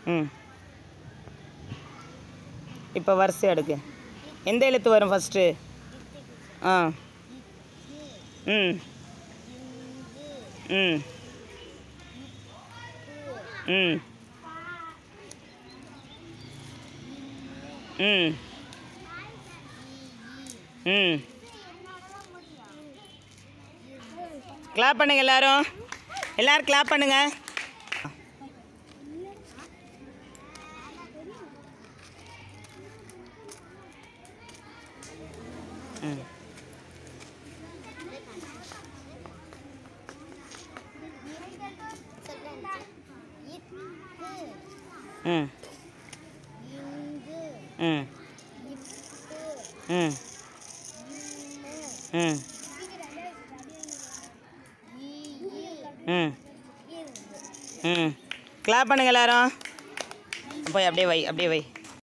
ம். இப்போ வரிசை எடுக்கு. எந்த எழுத்து வரும் ஃபஸ்ட்டு? ஆ. ம். ம். ம். ம். ம். கிளாப் பண்ணுங்க எல்லாரும். எல்லாரும் கிளாப் பண்ணுங்க. ம். ம். ம். ம். ம். ம். ம். கிளாப் பண்ணுங்க எல்லாரும். போய் அப்படியே வை, அப்படியே வை.